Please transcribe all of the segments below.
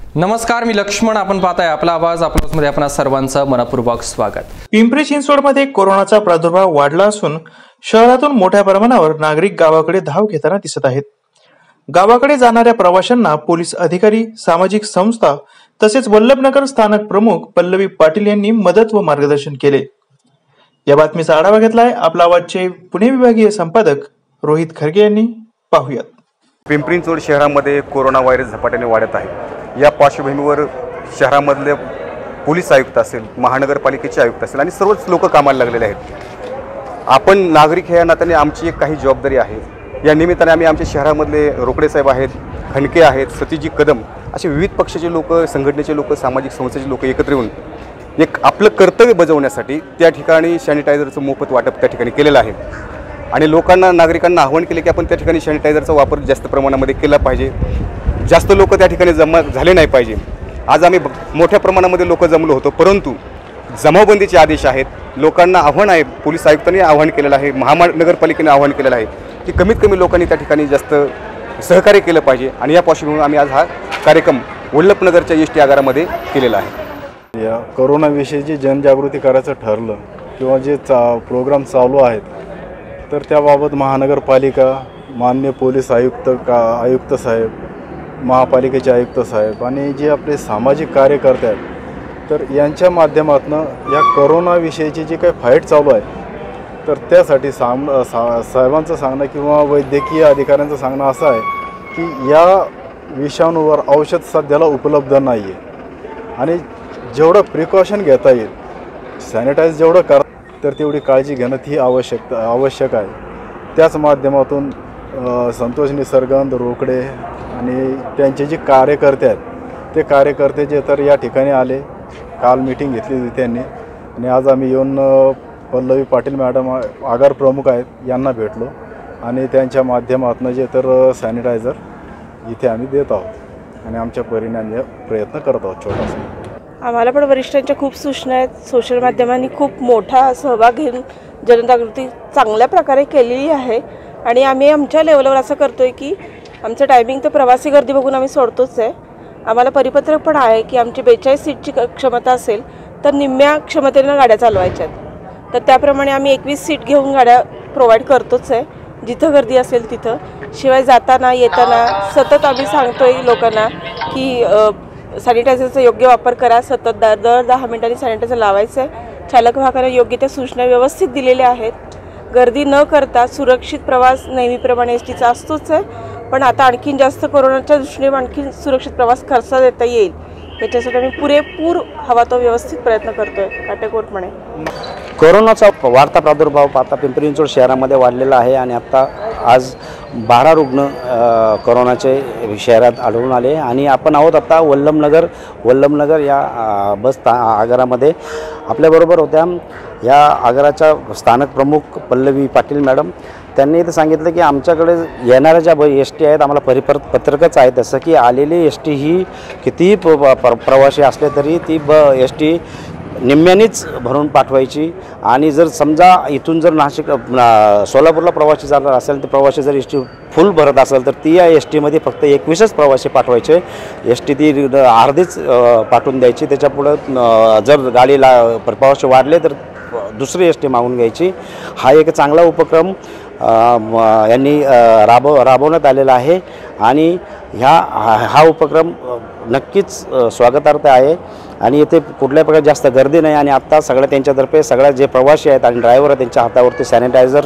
नमस्कार, मी लक्ष्मण. आपण पाहताय आपला आवाज. आपल्यामध्ये आपण सर्वांचं मनपूर्वक स्वागत. पिंपरी चिंचवडमध्ये कोरोनाचा प्रादुर्भाव वाढला असून शहरातून मोठ्या प्रमाणावर नागरिक गावाकडे धाव घेताना दिसत आहेत. गावाकडे जाणाऱ्या प्रवाशांना पोलीस अधिकारी, सामाजिक संस्था तसेच वल्लभनगर स्थानक प्रमुख पल्लवी पाटील यांनी मदत व मार्गदर्शन केले. या बातमीचा आढावा घेतलाय आपला आवाजचे पुणे विभागीय संपादक रोहित खरगे यांनी. पाहूयात. पिंपरी चिंचवड शहरामध्ये कोरोना व्हायरस झपाट्याने वाढत आहे. या पार्श्वभूमीवर शहरामधले पोलीस आयुक्त असेल, महानगरपालिकेचे आयुक्त असेल आणि सर्वच लोक कामाला लागलेले आहेत. आपण नागरिक या नात्याने आमची एक काही जबाबदारी आहे. या निमित्ताने आम्ही आमच्या शहरामधले रोकडे साहेब आहेत, खणके आहेत, सतीजी कदम असे विविध पक्षाचे लोक, संघटनेचे लोक, सामाजिक संस्थेचे लोक एकत्र येऊन एक आपलं कर्तव्य बजावण्यासाठी त्या ठिकाणी सॅनिटायझरचं मोफत वाटप त्या ठिकाणी केलेलं आहे. आणि नागरिकांना आवाहन केले की आपण त्या ठिकाणी सॅनिटायझरचा वापर जास्त प्रमाणामध्ये केला पाहिजे. जास्त लोक त्या ठिकाणी जमा झाले नाही पाहिजे. आज आम्ही मोठ्या प्रमाणामध्ये लोक जमलो होतो, परंतु जमावबंदीचे आदेश आहेत. लोकांना आव्हान आहे, पोलीस आयुक्तांनी आवाहन केलेलं आहे, महानगरपालिकेने आवाहन केलेलं आहे की कमीत कमी लोकांनी त्या ठिकाणी जास्त सहकार्य केलं पाहिजे. आणि या पार्श्वभूमीवर आम्ही आज हा कार्यक्रम वल्लभनगरच्या एसटी आगारामध्ये केलेला आहे. या कोरोनाविषयी जी जनजागृती करायचं ठरलं किंवा जे प्रोग्राम चालू आहेत तर त्याबाबत महानगरपालिका, माननीय पोलीस आयुक्त साहेब, महापालिकेचे आयुक्त साहेब आणि जे आपले सामाजिक कार्यकर्ते आहेत तर यांच्या माध्यमातून या कोरोनाविषयीची जी काही फाईट चालू आहे तर त्यासाठी साहेबांचं सांगणं किंवा वैद्यकीय अधिकाऱ्यांचं सांगणं असं आहे की या विषाणूवर औषध सध्याला उपलब्ध नाही आहे आणि जेवढं प्रिकॉशन घेता येईल, सॅनिटाईज जेवढं कर तर तेवढी काळजी घेणं ही आवश्यक आहे. त्याच माध्यमातून संतोष निसर्गंद, रोकडे आणि त्यांचे जे कार्यकर्ते आहेत ते कार्यकर्ते जे तर या ठिकाणी आले. काल मीटिंग घेतली होती त्यांनी आणि आज आम्ही येऊन पल्लवी पाटील मॅडम आगार प्रमुख आहेत यांना भेटलो आणि त्यांच्या माध्यमातून जे तर सॅनिटायझर इथे आम्ही देत आहोत आणि आमच्या परीने आम्ही प्रयत्न करत आहोत छोटासा. आम्हाला पण वरिष्ठांच्या खूप सूचना आहेत. सोशल माध्यमांनी खूप मोठा सहभाग घेऊन जनजागृती चांगल्या प्रकारे केलेली आहे आणि आम्ही आमच्या लेवलवर असं करतो आहे की आमचं टायमिंग तर प्रवासी गर्दी बघून आम्ही सोडतोच आहे. आम्हाला परिपत्रक पण आहे की आमची 42 सीटची क्षमता असेल तर निम्म्या क्षमतेनं गाड्या चालवायच्या आहेत. तर त्याप्रमाणे आम्ही 21 सीट घेऊन गाड्या प्रोव्हाइड करतोच आहे जिथं गर्दी असेल तिथं. शिवाय जाताना येताना सतत आम्ही सांगतो आहे लोकांना की सॅनिटायझरचा योग्य वापर करा. सतत दर 10 मिनिटांनी सॅनिटायझर लावायचं आहे. चालक वाहकांना योग्य त्या सूचना व्यवस्थित दिलेल्या आहेत. गर्दी न करता सुरक्षित प्रवास नेहमीप्रमाणे एसटीचा असतोच आहे, पण आता आणखीन जास्त कोरोनाच्या दृष्टीने आणखीन सुरक्षित प्रवास कसा देता येईल याच्यासाठी आम्ही पुरेपूर हवा तो व्यवस्थित प्रयत्न करतो आहे काटेकोरपणे. कोरोनाचा वाढता प्रादुर्भाव पाहता पिंपरी चिंचवड शहरामध्ये वाढलेला आहे आणि आत्ता आज 12 रुग्ण कोरोनाचे शहरात आढळून आले आणि आपण आहोत आता वल्लभनगर या बस आगारामध्ये. आपल्याबरोबर होत्या या आगाराच्या स्थानक प्रमुख पल्लवी पाटील मॅडम. त्यांनी इथं सांगितलं की आमच्याकडे येणाऱ्या ज्या एस टी आहेत आम्हाला पत्रकच आहे, तसं की आलेली एस टी ही कितीही प्रवासी असले तरी ती एस टी निम्म्यानेच भरून पाठवायची. आणि जर समजा इथून जर सोलापूरला प्रवासी जाणार असेल तर प्रवासी जर एस टी फुल भरत असेल तर ती या एस टीमध्ये फक्त 21च प्रवासी पाठवायचे. एस टी ती अर्धीच पाठवून द्यायची. त्याच्यापुढं जर गाडीला प्रवासी वाढले तर दुसरी एस टी मागून घ्यायची. हा एक चांगला उपक्रम यांनी राबवण्यात आलेला आहे आणि हा उपक्रम नक्कीच स्वागतार्थ आहे. आणि इथे कुठल्याही प्रकारे जास्त गर्दी नाही आणि आत्ता त्यांच्यातर्फे सगळ्या जे प्रवासी आहेत आणि ड्रायव्हर आहेत त्यांच्या हातावरती सॅनिटायझर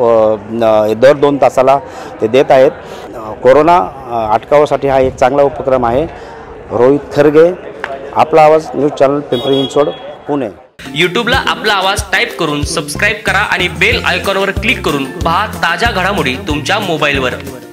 दर 2 तासाला ते देत आहेत. कोरोना अटकावासाठी हा एक चांगला उपक्रम आहे. Rohit Kharge, Aapla Awaaz, news channel, Pimpri Chinchwad, Pune. यूट्यूबला आपला आवाज टाईप करून सबस्क्राईब करा आणि बेल आयकॉनवर क्लिक करून पहा ताज्या घडामोडी तुमच्या मोबाईलवर.